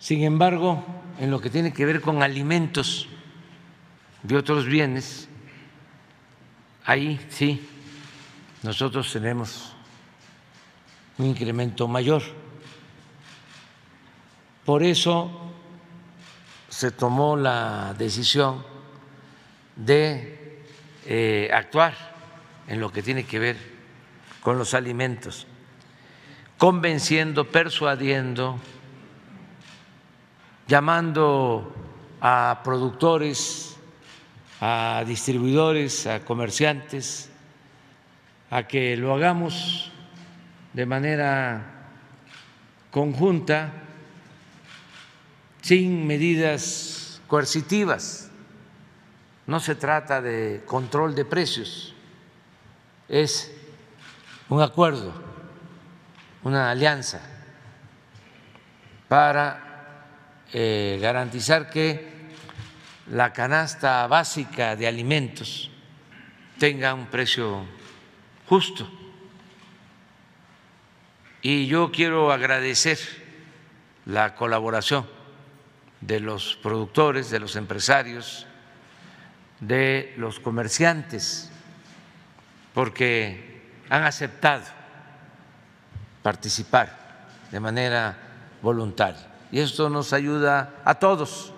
Sin embargo, en lo que tiene que ver con alimentos y otros bienes, ahí sí, nosotros tenemos un incremento mayor. Por eso se tomó la decisión de actuar en lo que tiene que ver con los alimentos, convenciendo, persuadiendo, llamando a productores, a distribuidores, a comerciantes, a que lo hagamos de manera conjunta, sin medidas coercitivas. No se trata de control de precios, es un acuerdo, una alianza para garantizar que la canasta básica de alimentos tenga un precio justo. Y yo quiero agradecer la colaboración de los productores, de los empresarios, de los comerciantes, porque han aceptado participar de manera voluntaria. Y esto nos ayuda a todos